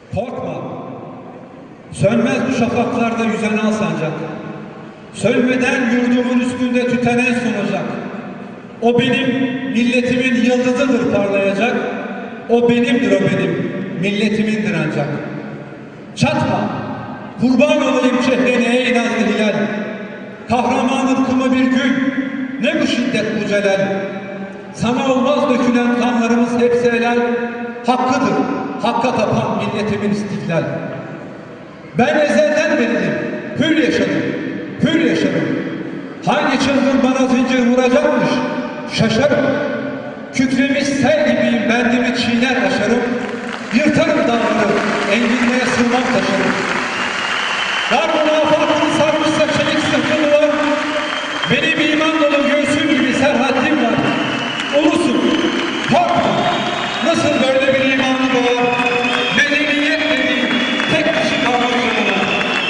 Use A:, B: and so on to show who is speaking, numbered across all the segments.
A: Korkma, sönmez bu şafaklarda yüzen al sancak. Sönmeden yurdumun üstünde tüten en sonacak. O benim milletimin yıldızıdır parlayacak. O benimdir, o benim milletimindir ancak. Çatma, kurban olayım şehrine ey nazlı hilal. Kahraman ırkımı bir gün, ne bu şiddet bu celal. Sana olmaz dökülen kanlarımız hepsi helal. Hakkıdır, hakka tapan milletimin istiklal. Ben ezelden beridir, hür yaşadım, hür yaşadım. Hangi çılgın bana zincir vuracakmış, şaşarım. Kükremiş sel gibiyim, bendimi çiğner aşarım. Yırtarım dağları, enginliğe sığmam taşarım. Dar münafatını sarmışsa çelik sırtım var. Benim iman dolu göğsüm gibi serhattim var. Ulusum, korkma, nasıl böyle bir imanlı doğar? Medeniyet dediğim tek kişi kalmak zorunda.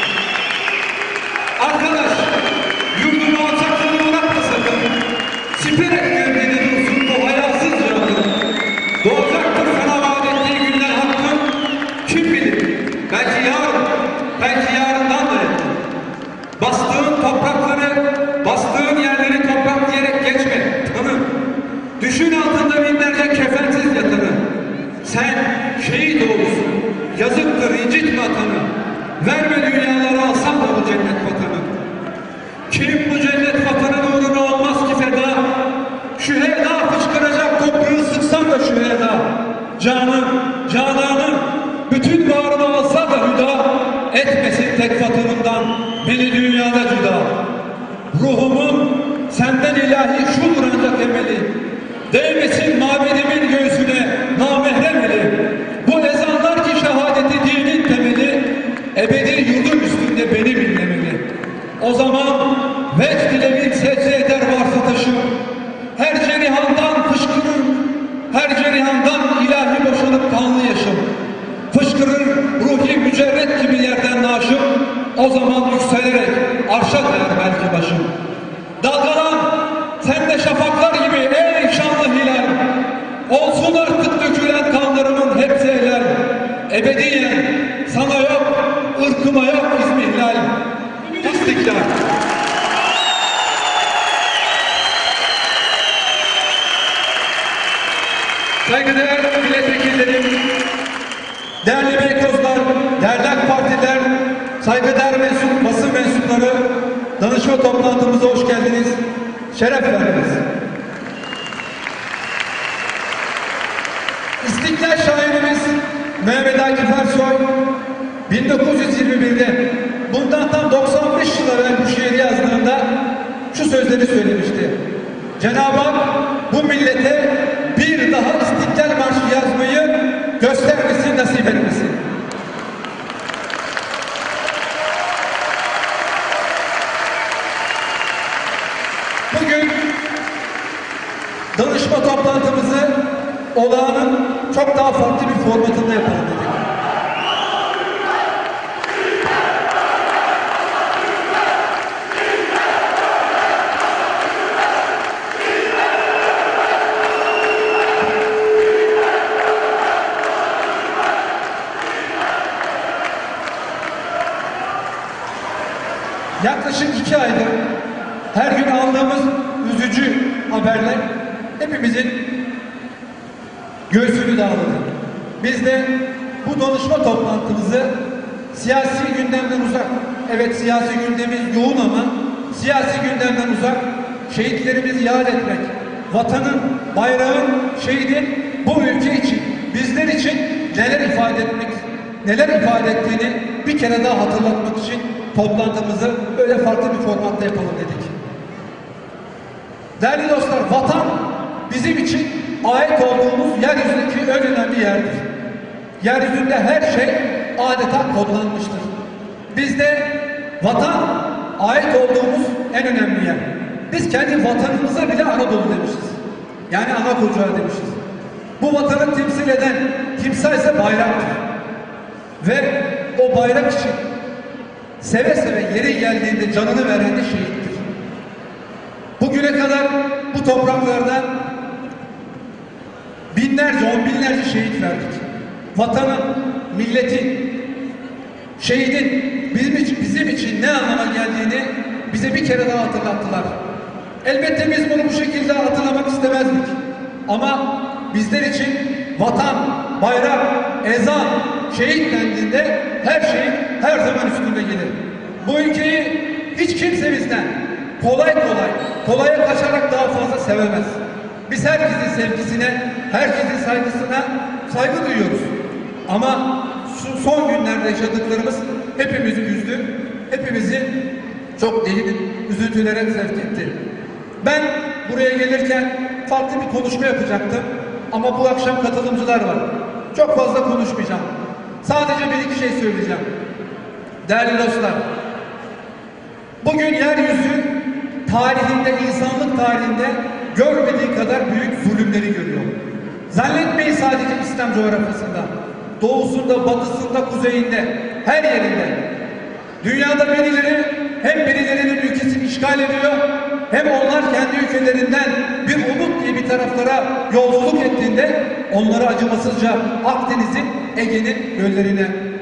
A: Arkadaş, yurdunu alçaklığını bırakma sakın. Siperek gövdeni dursun bu hayasız yangın. Doğacaktır sana vaat ettiği günler hakkın. Kim bilir, belki yarın, belki yarından da yakın. Bastığın toprakları, bastığın yerleri toprak diyerek geçme, tanı. Düşün altında binlerce kefensiz yatanı. Sen şehit olursun, yazıktır incitme atanı. Verme dünyaları alsan da bu cennet vatanı. Kim bu cennet vatanın uğruna olmaz ki feda? Şüheda fışkıracak toprağı sıksan da şüheda. Canım, cananım, bütün varını alsa da hüda. Etmesin tek vatanından beni dünyada cüda. Ruhumun senden ilahi şudur ancak emeli. Değmesin mabedimin göğsüne namahrem eli. Bu ezanlar ki şehadeti dinin temeli. Ebedi yurdum üstünde benim inlemeli. O zaman vecd ile bin secde eder varsa taşım. Her cerihandan fışkırır, her cerihandan ilahi boşanıp kanlı yaşım. Fışkırır ruhi mücerret gibi yerden naşım. O zaman yükselerek arşa değer belki başım. Dalgalan sen de şafaklar gibi ey şanlı hilal. Olsun artık dökülen kanlarımın hepsi helal. Ebediyen sana yok, ırkıma yok izmihlal. İstiklal. Saygıdeğer milletvekillerim, değerli beykozlar, değerli AK Partiler, saygıdeğer basın mensupları, danışma toplantımıza hoş geldiniz, şeref verdiniz. İstiklal şairimiz Mehmet Akif Ersoy 1921'de bundan tam 95 yıl evvel bu şiiri yazdığında şu sözleri söylemişti. Cenab-ı Hak bu millete bir daha İstiklal Marşı yazmayı göstermesin, nasip etmesin. Bugün danışma toplantımızı olağanın çok daha farklı bir formatında yapalım dedik. Yaklaşık 2 aydır her gün aldığımız üzücü haberler hepimizin göğsünü dağladı. Biz de bu danışma toplantımızı siyasi gündemden uzak, evet siyasi gündemimiz yoğun ama siyasi gündemden uzak, şehitlerimizi yad etmek, vatanın, bayrağın, şehidin bu ülke için, bizler için neler ifade ettiğini bir kere daha hatırlatmak için toplantımızı böyle farklı bir formatta yapalım dedik. Değerli dostlar, vatan bizim için ait olduğumuz yeryüzündeki en önemli yerdir. Yeryüzünde her şey adeta kodlanmıştır. Bizde vatan ait olduğumuz en önemli yer. Biz kendi vatanımıza bile Anadolu demişiz. Yani ana kucağı demişiz. Bu vatanı temsil eden timsah ise bayraktır. Ve o bayrak için seve seve yeri geldiğinde canını veren de şehittir. Bugüne kadar bu topraklarda binlerce, on binlerce şehit verdik. Vatanın milletin, şehidin bizim için ne anlama geldiğini bize bir kere daha hatırlattılar. Elbette biz bunu bu şekilde hatırlamak istemezdik. Ama bizler için vatan, bayrak, ezan, şehit dendiğinde her şey her zaman üstünde gelir. Bu ülkeyi hiç kimse bizden kolaya kaçarak daha fazla sevemez. Biz herkesin sevgisine, herkesin saygısına saygı duyuyoruz. Ama şu son günlerde yaşadıklarımız hepimizi üzdü, hepimizi çok derin üzüntülere sevk etti. Ben buraya gelirken farklı bir konuşma yapacaktım ama bu akşam katılımcılar var. Çok fazla konuşmayacağım. Sadece bir iki şey söyleyeceğim. Değerli dostlar, bugün yeryüzü tarihinde, insanlık tarihinde görmediği kadar büyük zulümleri görüyor. Zannetmeyin sadece İslam coğrafyasında, doğusunda, batısında, kuzeyinde, her yerinde. Dünyada birilerinin ülkesini işgal ediyor, hem onlar kendi ülkelerinden bir umut diye bir taraflara yolculuk ettiğinde onları acımasızca Akdeniz'in, Ege'nin göllerine,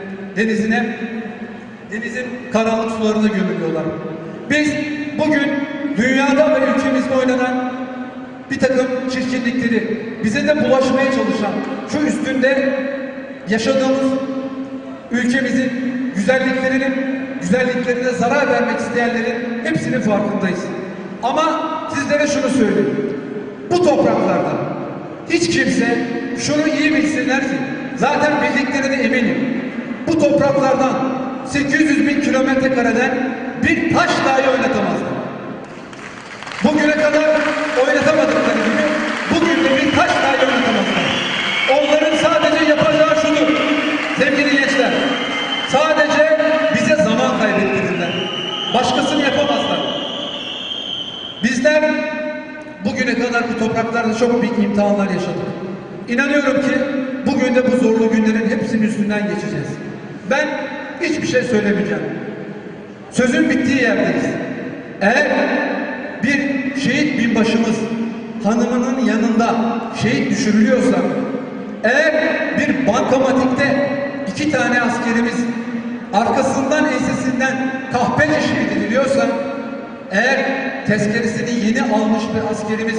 A: denizin karanlık sularına gömülüyorlar. Biz bugün dünyada ve ülkemizde oynanan bir takım çirkinlikleri bize de bulaşmaya çalışan, şu üstünde yaşadığımız ülkemizin güzelliklerine zarar vermek isteyenlerin hepsinin farkındayız. Ama sizlere şunu söyleyeyim. Bu topraklarda hiç kimse şunu iyi bilsinler ki, zaten bildiklerine eminim. Bu topraklardan 800 bin kilometre kareden bir taş dahi oynatamazlar. Bugüne kadar oynatamadıkları gibi bugün de bir taş dahi oynatamazlar. Onların sadece yapacağı şudur sevgili gençler. Sadece bize zaman kaybettirirler. Başkasını yapamazlar. Bizler bugüne kadar bu topraklarda çok büyük imtihanlar yaşadık. İnanıyorum ki bugün de bu zorlu günlerin hepsinin üstünden geçeceğiz. Ben hiçbir şey söylemeyeceğim. Sözün bittiği yerdeyiz. Eğer bir şehit binbaşımız hanımının yanında şehit düşürülüyorsa, eğer bir bankamatikte 2 tane askerimiz arkasından ensesinden kahpece şehit ediliyorsa, eğer tezkeresini yeni almış bir askerimiz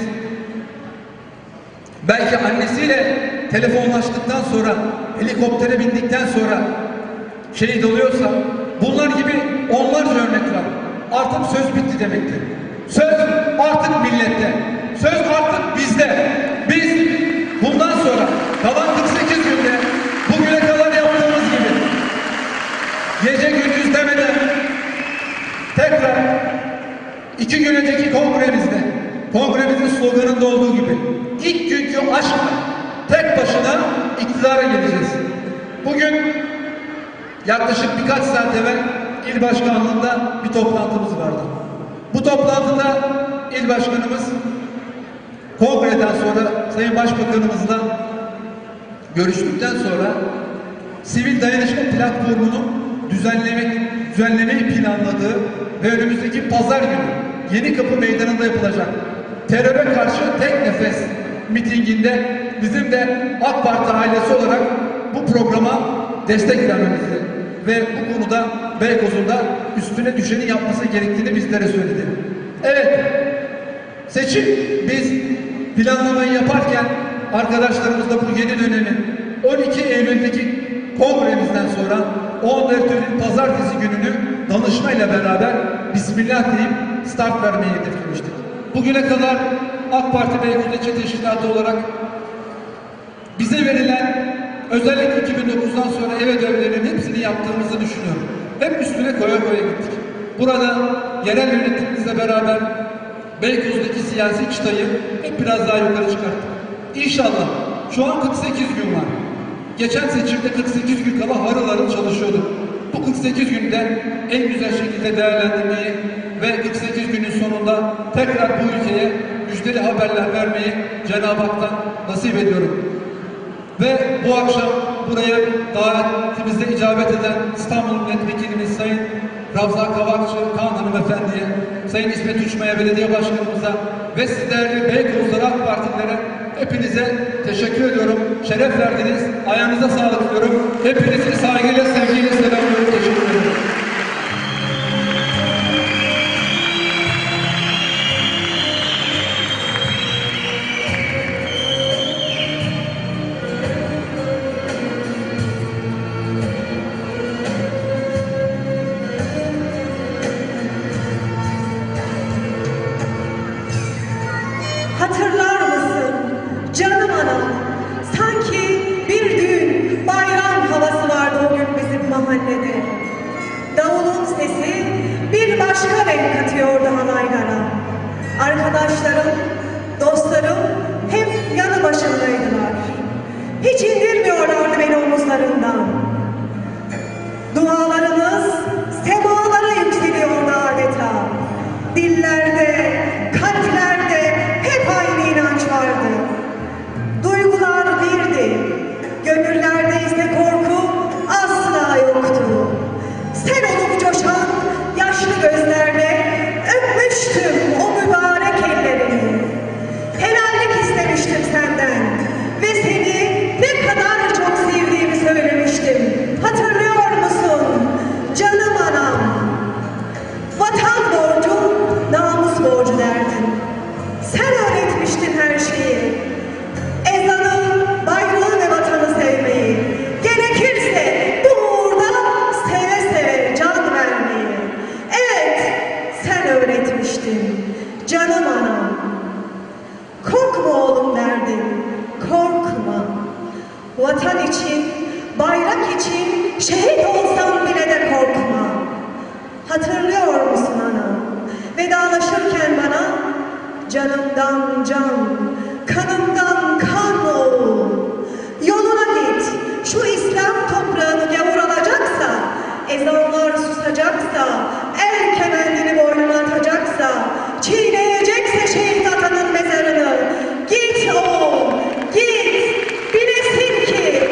A: belki annesiyle telefonlaştıktan sonra, helikoptere bindikten sonra şehit oluyorsa, bunlar gibi onlarca örnek var. Artık söz bitti demektir. Söz artık millette. Söz artık bizde. Biz bundan sonra kalan 48 günde bugüne kadar yaptığımız gibi gece gündüz demeden tekrar 2 gün önceki kongremizin sloganında olduğu gibi ilk günkü aşkla tek başına iktidara geleceğiz. Bugün yaklaşık birkaç saat evvel İl Başkanlığı'nda bir toplantımız vardı. Bu toplantıda İl Başkanımız kongreden sonra Sayın Başbakanımızla görüştükten sonra sivil dayanışma platformunun düzenlemeyi planladığı ve önümüzdeki pazar günü Yenikapı Meydanı'nda yapılacak teröre karşı tek nefes mitinginde bizim de AK Parti ailesi olarak bu programa destek vermemizi ve bu konuda Beykoz'un da üstüne düşeni yapması gerektiğini bizlere söyledi. Evet, seçim biz planlamayı yaparken arkadaşlarımızla bu yeni dönemin 12 Eylül'deki kongremizden sonra 14 Eylül pazartesi gününü danışmayla beraber Bismillah deyip start vermeyi hedeflemiştik. Bugüne kadar AK Parti Beykoz İlçe Teşkilatı olarak bize verilen özellikle 2009'dan sonra ev ödevlerinin hepsini yaptığımızı düşünüyorum. Hep üstüne koya gittik. Burada yerel yönetimimizle beraber Beykoz'daki siyasi çıtayı hep biraz daha yukarı çıkarttık. İnşallah şu an 48 gün var. Geçen seçimde 48 gün kala harıl harıl çalışıyorduk. Bu 48 günde en güzel şekilde değerlendirmeyi ve 48 günün sonunda tekrar bu ülkeye müjdeli haberler vermeyi Cenab-ı Hak'tan nasip ediyorum. Ve bu akşam buraya davetimize icabet eden İstanbul Milletvekilimiz Sayın Ravza Kavakçı Kaan Hanımefendi'ye, Sayın İsmet Uçmaya Belediye Başkanımıza ve siz değerli Beykozlar AK Partililere Hepinize teşekkür ediyorum. Şeref verdiniz. Ayağınıza sağlık diyorum. Hepinizi saygıyla, sevgiyle selamlıyorum. Teşekkür ederim.
B: Hatırlar mısın canım anam? Sanki bir düğün, bayram havası vardı o gün bizim mahallede. Davulun sesi bir başka renk katıyordu halaylara. Arkadaşlarım, dostlarım hep yanı başındaydılar. Hiç indirmiyorlardı beni omuzlarından. Dualarımız semalara yükseliyordu adeta. Dillerde, kalplerde hep aynı inanç vardı. Duygular birdi, gönüllerde ise korku asla yoktu. Sen olup coşan yaşlı gözlerle öpmüştüm o mübarek ellerini. Helallik istemiştim senden ve seni ne kadar çok sevdiğimi söylemiştim. Hatırlıyor musun canım anam? Vatan borcu, namus borcu derdin. Sen öğretmiştin her şeyi. Ezanı, bayrağı ve vatanı sevmeyi. Gerekirse bu uğurda seve seve can vermeyi. Evet, sen öğretmiştin canım anam. Korkma oğlum derdin, korkma. Vatan için, bayrak için şehit olsam bile de korkma. Hatırlıyor musun ana? Vedalaşırken bana canımdan can, kanımdan kan ol. Yoluna git, şu İslam toprağını gavur alacaksa, ezanlar susacaksa, el kemendini boynuna atacaksa, çiğneyecekse şehit atanın mezarını, git oğul, git, bilesin ki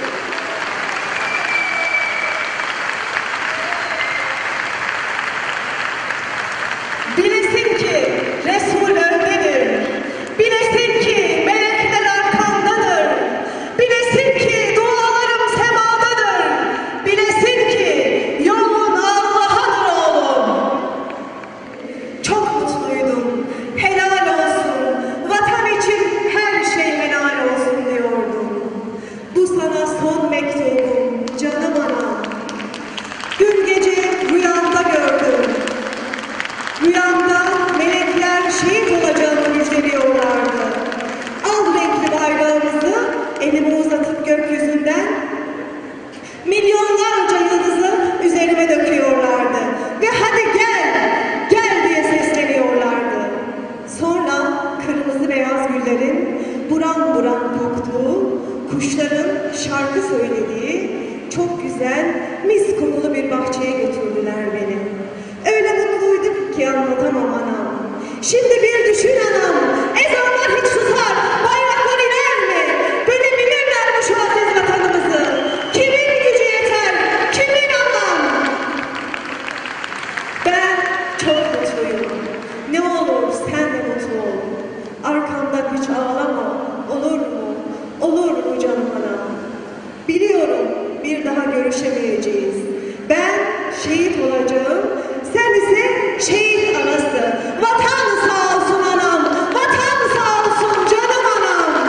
B: bilesin ki Resul öndedir. Bilesin ki melekler arkandadır. Bilesin ki dualarım semadadır. Bilesin ki yolun Allah'adır oğlum. Çok mutluydum. Helal olsun. Vatan için her şey helal olsun diyordum. Bu sana son mektubum canım anam. Dün gece rüyamda gördüm. Rüyamda melekler şehit olacağını müjdeliyorlardı. Al renkli bayrağımızı elime uzatıp gökyüzünden milyonlarca yıldızı üzerime döküyorlardı. Ve hadi gel, gel diye sesleniyorlardı. Sonra kırmızı beyaz güllerin buram buram koktuğu, kuşların şarkı söylediği çok güzel, mis kokulu bir bahçeye götürdüler beni. Öyle mutluyduk ki anlatamam anam. Şimdi bir düşün anam, ezanlar hiç susar, bayraklar iner mi? Bölebilirler mi şu aziz vatanımızı? Kimin gücü yeter, kimin anam? Ben çok mutluyum. Ne olur sen de mutlu ol. Arkamdan hiç ağlama, olur mu? Olur mu canım anam? Biliyorum bir daha görüşemeyeceğiz. Ben şehit olacağım, sen ise şehit anası. Vatan sağ olsun anam, vatan sağ olsun canım anam.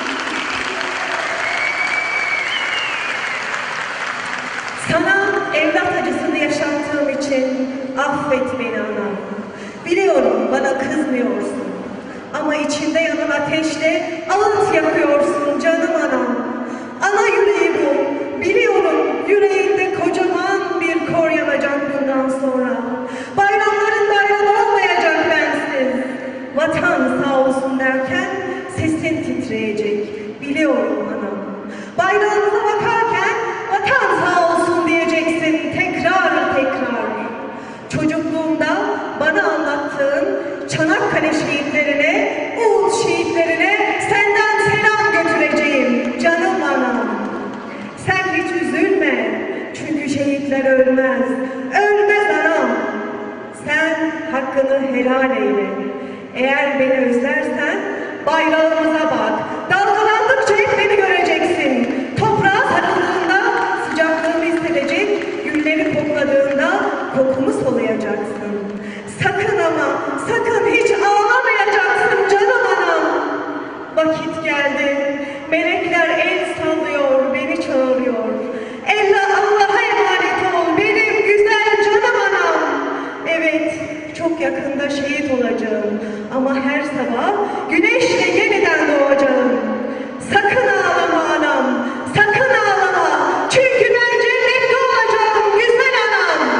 B: Sana evlat acısını yaşattığım için affet beni anam. Biliyorum bana kızmıyorsun. Ama içinde yanan ateşle ağıt yakıyorsun canım anam. Ana yüreği bu. Biliyorum yüreğinde kocaman bir kor yanacak bundan sonra. Bayramların bayramı olmayacak bensiz. Vatan sağ olsun derken sesin titreyecek. Biliyorum anam. Bayrağımıza bakarken vatan sağ olsun diyeceksin tekrar tekrar. Çocukluğumda bana anlattığın Çanakkale şehitlerine, Uhud şehitlerine senden selam götüreceğim canım anam. Sen hiç üzülme çünkü şehitler ölmez, ölmez anam. Sen hakkını helal eyle. Eğer beni özlersen bayrağımıza bak. Dalgalandıkça hep beni göreceksin. Toprağa sarıldığında sıcaklığımı hissedecek, gülleri kokladığında kokumu soluyacaksın. Sakın ama sakın hiç ağlamayacaksın canım anam. Vakit geldi. Melekler el sallıyor, beni çağırıyor. Allah'a emanet ol benim güzel canım anam. Evet, çok yakında şehit olacağım. Ama her sabah güneşle yeniden doğacağım. Sakın ağlama anam, sakın ağlama. Çünkü ben cennette olacağım güzel anam.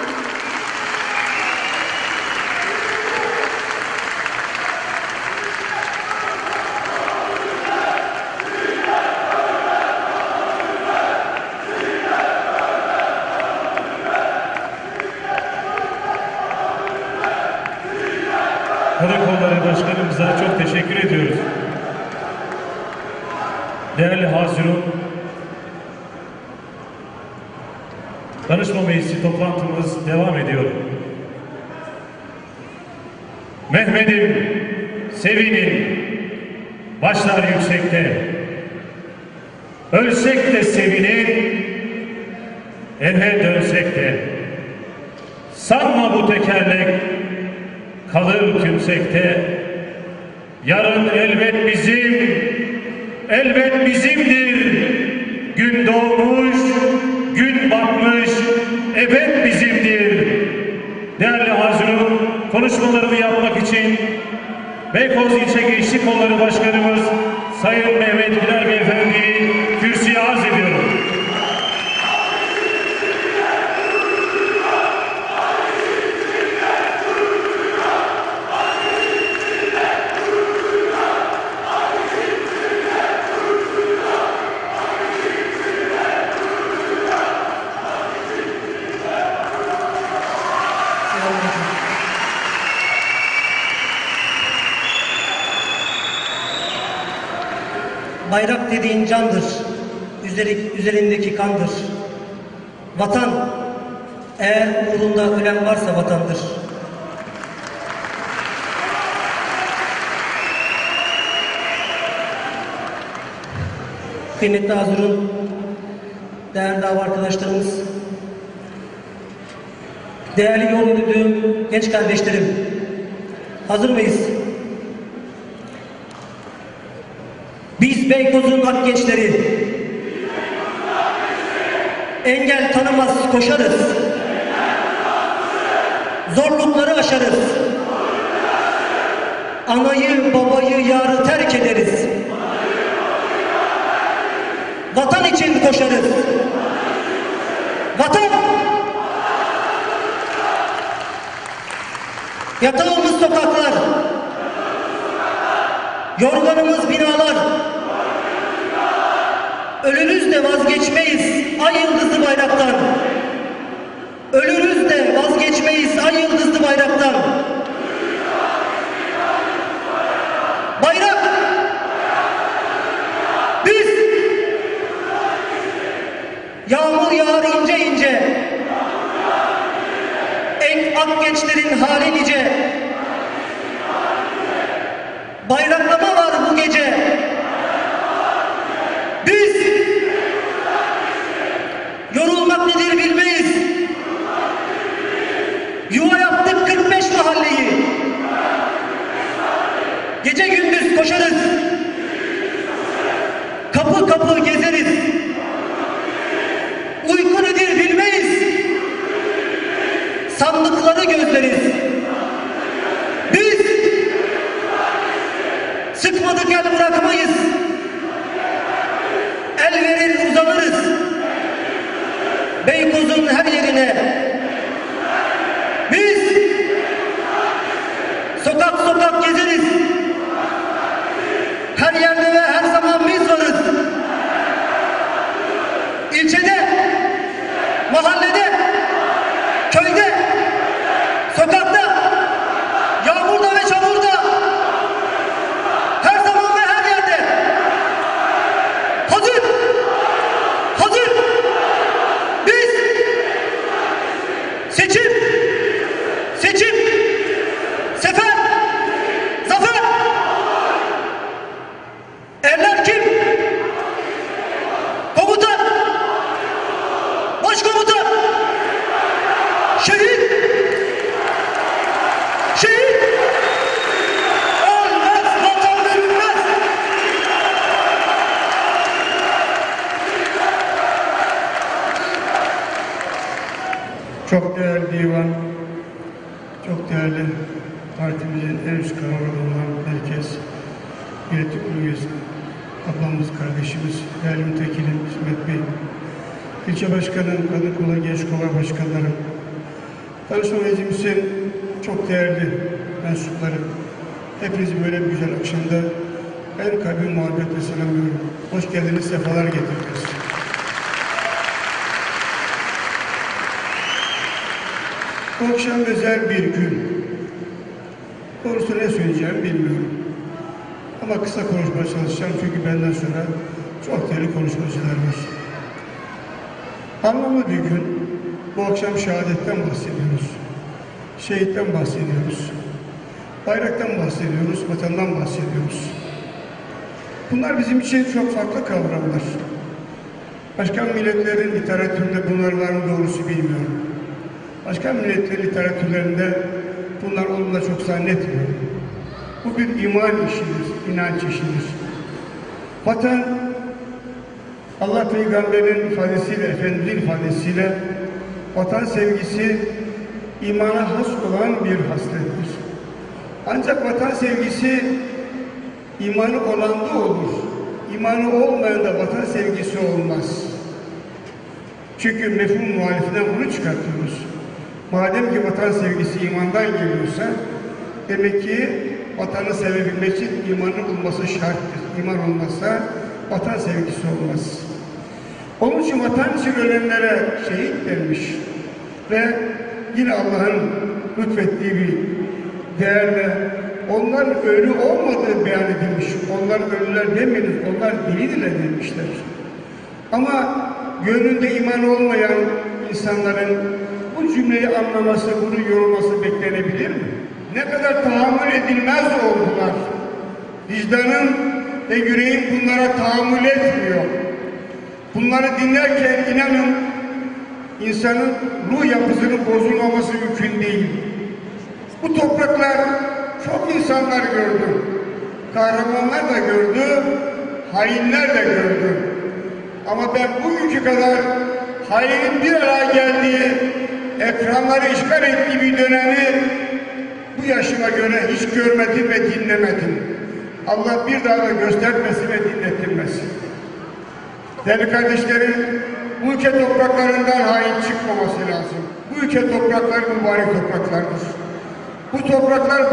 C: Kadın Kolları Başkanımıza çok teşekkür ediyoruz. Değerli Hazirun, Danışma Meclisi toplantımız devam ediyor. Mehmet'im, sevinin, başlar yüksekte. Ölsek de sevinin, eve dönsek de. Sanma bu tekerlek kalır tümsekte. Yarın elbet bizimdir. Gün doğmuş, gün batmış, ebed bizimdir. Değerli Hazirun, konuşmalarını yapmak için Beykoz İlçe Gençlik Kolları Başkanımız Sayın Mehmet Güler Beyefendi'yi kürsüye arz ediyorum.
D: Bayrak dediğin candır, üzerindeki kandır. Vatan, eğer uğrunda ölen varsa vatandır. Kıymetli Hazirun, değerli dava arkadaşlarımız, değerli yol yürüdüğüm genç kardeşlerim, hazır mıyız? Biz Beykoz'un ak gençleri, engel tanımaz koşarız, zorlukları aşarız, anayı babayı yarı terk ederiz, vatan için koşarız, vatan! Yatağımız sokaklar, yorganımız binalar, ölürüz de vazgeçmeyiz ay yıldızlı bayraktan. Ölürüz de vazgeçmeyiz ay yıldızlı bayraktan. Bayrak! Biz! Yağmur yağar ince ince. Ak gençlerin hali nice. Bayraklama var bu gece. Biz yorulmak nedir bilmeyiz. Yuva yaptık 45 mahalleyi. Gece gündüz koşarız. Kapı kapı gezeriz. Uyku nedir bilmeyiz. Sandıkları gözleriz. Biz sıkmadık el bırakmayız. El verir uzanırız. Beykoz'un her yerine. Biz sokak sokak gezeriz. Her yerde ve her zaman biz varız. İlçede, mahallede, köyde, sokakta, yağmurda ve çamurda, her zaman ve her yerde. Hazır! Hazır! Biz seçim! Seçim! Sefer! Zafer! Komutan! Şehit! Şehit! Ölmez, vatan sürmez!
E: Çok değerli divan, çok değerli partimizin en üst kararı olan merkez yönetim kurulu üyesi, ablamız, kardeşimiz, değerli mütekilim İsmet Bey, ilçe başkanım, kadın kolları, genç kollar başkanlarım, tanışma meclisimizin çok değerli mensupları, hepinizi böyle bir güzel akşamda en kalbi muhabbetle selamlıyorum. Hoş geldiniz, sefalar getirdiniz. Bu akşam özel bir gün. Doğrusu ne söyleyeceğimi bilmiyorum. Ama kısa konuşmaya çalışacağım çünkü benden sonra çok değerli konuşmacılar var. Anlamlı bir gün. Bu akşam şehadetten bahsediyoruz. Şehitten bahsediyoruz. Bayraktan bahsediyoruz, vatandan bahsediyoruz. Bunlar bizim için çok farklı kavramlar. Başka milletlerin literatüründe bunlar var mı doğrusu bilmiyorum. Başka milletlerin literatürlerinde bunlar olduğunu da çok zannetmiyorum. Bu bir iman işidir, inanç işidir. Vatan, Allah Peygamber'in ifadesiyle, Efendimiz'in ifadesiyle vatan sevgisi imana has olan bir haslettir. Ancak vatan sevgisi imanı olanda olur. İmanı olmayan da vatan sevgisi olmaz. Çünkü mefhum muhalifinden bunu çıkartıyoruz. Madem ki vatan sevgisi imandan geliyorsa, demek ki vatanı sevebilmek için imanın olması şarttır. İman olmazsa vatan sevgisi olmaz. Onun için vatan için ölenlere şehit denmiş. Ve yine Allah'ın lütfettiği bir değerle onların ölü olmadığı beyan edilmiş. Onlar ölüler demeyiz, onlar diridirler demişler. Ama gönlünde iman olmayan insanların bu cümleyi anlaması, bunu yorulması beklenebilir mi? Ne kadar tahammül edilmez oldular. Vicdanın ve yüreğin bunlara tahammül etmiyor. Bunları dinlerken inanın insanın ruh yapısının bozulmaması mümkün değil. Bu topraklar çok insanlar gördü. Kahramanlar da gördü, hainler de gördü. Ama ben bugünkü kadar hainin bir araya geldiği, ekranları işgal ettiği bir dönemi bu yaşıma göre hiç görmedim ve dinlemedim. Allah bir daha da göstermesin ve dinletilmesin. Değerli kardeşlerim, bu ülke topraklarından hain çıkmaması lazım. Bu ülke toprakları mübarek topraklardır. Bu topraklar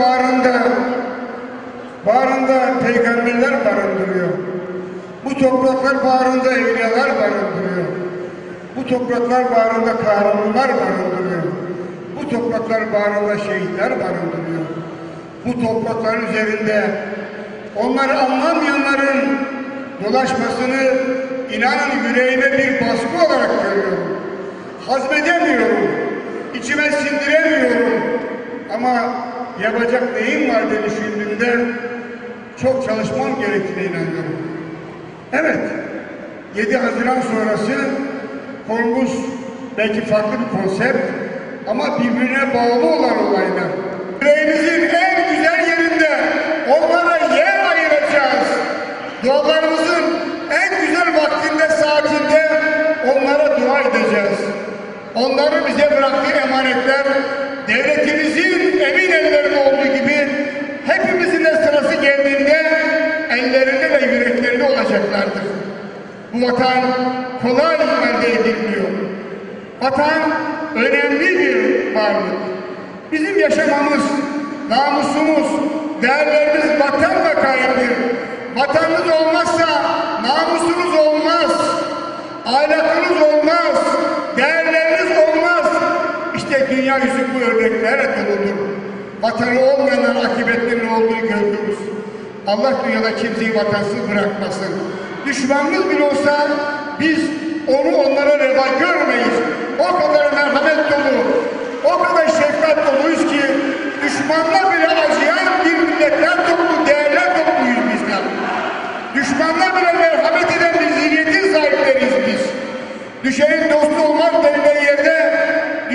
E: bağrında peygamberler barındırıyor. Bu topraklar bağrında evliyalar barındırıyor. Bu topraklar bağrında kahramanlar barındırıyor. Bu topraklar bağrında şehitler barındırıyor. Bu toprakların üzerinde onları anlamayanların dolaşmasını inanın yüreğime bir baskı olarak görüyorum. Hazmedemiyorum. İçime sindiremiyorum. Ama yapacak neyim var diye düşündüğümde çok çalışmam gerektiğine inanıyorum. Evet, 7 Haziran sonrası konumuz belki farklı bir konsept ama birbirine bağlı olan olaylar. Yüreğimizin en güzel yerinde onlara yer ayıracağız. Dualarımızın en güzel vaktinde, saatinde onlara dua edeceğiz. Onların bize bıraktığı emanetler devletimizin emin ellerinde olduğu gibi hepimizin de sırası geldiğinde ellerinde ve yüreklerinde olacaklardır. Bu vatan kolay elde edilmiyor. Vatan önemli bir varlık. Bizim yaşamamız, namusumuz, değerlerimiz vatanla kaynaklı. Vatanınız olmazsa namusunuz olmaz, ahlakınız olmaz, değerleriniz olmaz. İşte dünya yüzü bu örneklerle doludur. Vatanı olmayanların akıbetlerinin olduğunu görüyoruz. Allah dünyada kimseyi vatansız bırakmasın. Düşmanımız bile olsa biz onu onlara reva görmeyiz. O kadar merhamet dolu, o kadar şefkat doluyuz ki düşmanla bile acıyan bir milletler toplu, değerler topluyuz bizler. Düşmanla bile merhamet eden bir zihniyetin sahipleriyiz biz. Düşenin dostu olmak denilen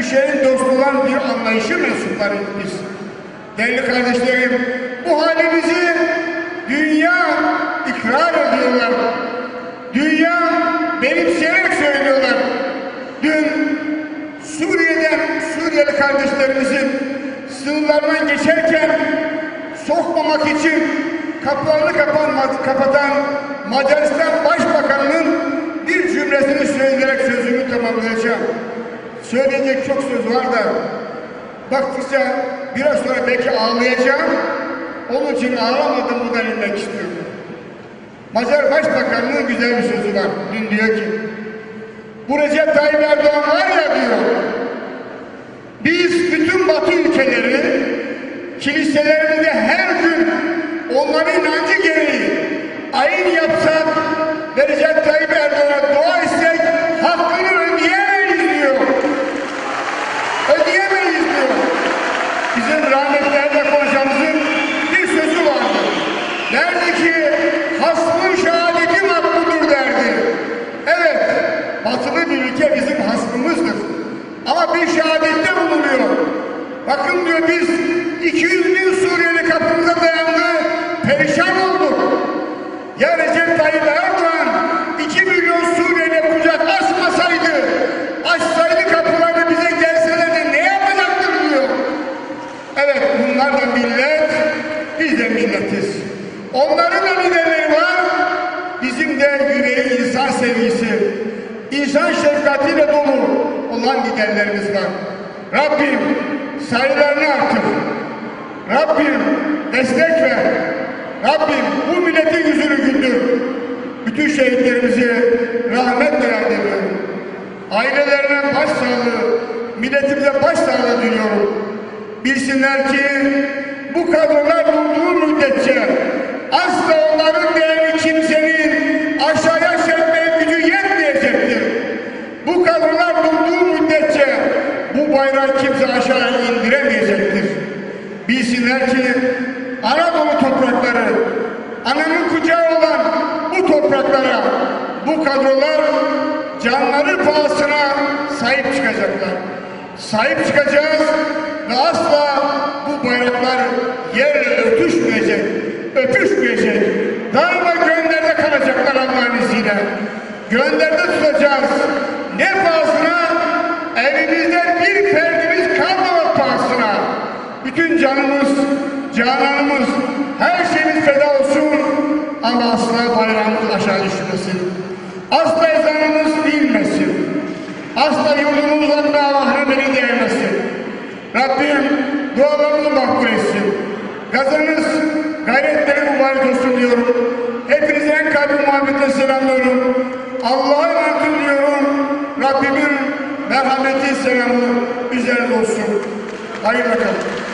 E: düşenin dostu olan bir anlayışı mensuplarıyız biz. Değerli kardeşlerim, bu halimizi dünya ikrar ediyorlar. Dünya benimseyerek söylüyorlar. Dün Suriyeli kardeşlerimizin sınırlardan geçerken sokmamak için kapılarını kapatan Macaristan Başbakanı'nın bir cümlesini söyleyerek sözümü tamamlayacağım. Söyleyecek çok söz var da baktıkça biraz sonra belki ağlayacağım. Onun için ağlamadım, buradan inmek istiyorum. Macar Başbakanı'nın güzel bir sözü var. Dün diyor ki, bu Recep Tayyip Erdoğan var ya diyor, biz bütün Batı ülkeleri kiliselerinde her gün onların inancı gereği ayin yapsak ve Recep Tayyip Erdoğan'a dua etsek hakkını ödeyemeyiz diyor. Ödeyemeyiz diyor. Bizim rahmetli Erdoğan hocamızın bir sözü vardı. Derdi ki hasmın şehadeti makbudur derdi. Evet, batılı bir ülke bizim hasmımızdır. Ama bir şehadette bulunuyor. Bakın diyor, biz 200.000 Suriyeli kapımıza dayandı, perişan olduk. Ya Recep Tayyip Erdoğan 2 milyon Suriyeli kucak açmasaydı, açsaydı kapılarını, bize gelselerdi ne yapacaktır diyor. Evet, bunlar da millet, biz de milletiz. Onların da liderleri var, bizim de yüreği insan sevgisi, insan şefkatiyle dolu olan liderlerimiz var. Rabbim sayılarını artır. Rabbim destek ver. Rabbim bu milletin yüzünü güldür. Bütün şehitlerimizi rahmetle yad ediyorum. Ailelerine başsağlığı, milletimize başsağlığı diliyorum. Bilsinler ki bu kadrolar bulduğu müddetçe asla onların değeri kimsenin aşağıya çekmeye gücü yetmeyecektir. Bu kadrolar bulduğu müddetçe bu bayrağı kimse aşağıya indiremeyecektir. Bilsinler ki Anadolu toprakları, ananın kucağı olan bu topraklara bu kadrolar canları pahasına sahip çıkacaklar. Sahip çıkacağız ve asla bu bayraklar yerle öpüşmeyecek. Daima gönderde kalacaklar Allah'ın izniyle. Gönderde tutacağız. Ne pahasına? Evimizden bir ferdimiz kalmamak pahasına. Bütün canımız, cananımız, her şeyimiz feda olsun ama asla bayrağımız aşağı düşmesin. Asla ezanımız inmesin. Asla yurdumuzdan da Allah'ın beni değmesin. Rabbim dualarımızı makbul etsin. Gazanız, gayretleri mübarek olsun diyorum. Hepinize en kalbi muhabbetle selamlıyorum. Allah'a emanet ediyorum. Rabbimin merhameti, selamı üzerinde olsun. Hayırlı kalın.